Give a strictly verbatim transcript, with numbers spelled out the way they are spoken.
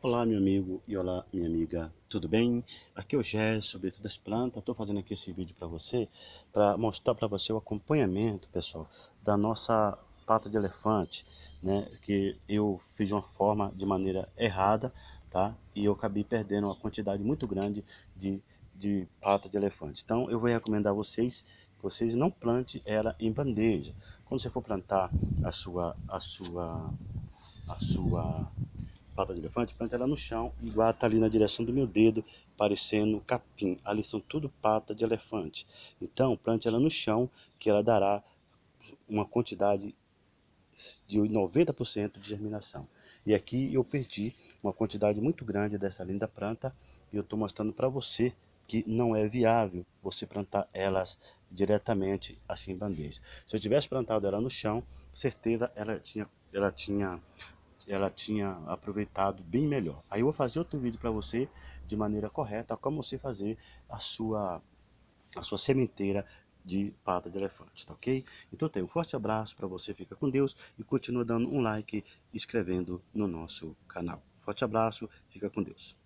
Olá, meu amigo e olá, minha amiga, tudo bem? Aqui é o Gé, sobre todas as plantas. Estou fazendo aqui esse vídeo para você, para mostrar para você o acompanhamento, pessoal, da nossa pata de elefante, né? Que eu fiz de uma forma de maneira errada, tá? E eu acabei perdendo uma quantidade muito grande de, de pata de elefante. Então, eu vou recomendar a vocês que vocês não plante ela em bandeja. Quando você for plantar a sua, a sua, a sua pata de elefante, planta ela no chão, igual tá ali na direção do meu dedo, parecendo capim. Ali são tudo pata de elefante. Então, plante ela no chão, que ela dará uma quantidade de noventa por cento de germinação. E aqui eu perdi uma quantidade muito grande dessa linda planta, e eu estou mostrando para você que não é viável você plantar elas diretamente assim em bandeja. Se eu tivesse plantado ela no chão, certeza ela tinha, ela tinha ela tinha aproveitado bem melhor. Aí eu vou fazer outro vídeo para você de maneira correta, como você fazer a sua, a sua sementeira de pata de elefante, tá ok? Então tem um forte abraço para você, fica com Deus e continua dando um like e inscrevendo no nosso canal. Forte abraço, fica com Deus.